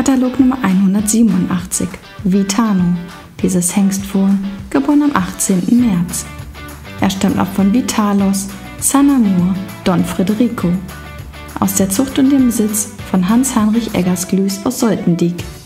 Katalog Nummer 187, Vitano, dieses Hengstfohlen, geboren am 18. März. Er stammt ab von Vitalos, Sanamur, Don Federico, aus der Zucht und dem Besitz von Hans-Heinrich Eggersglüß aus Soltendiek.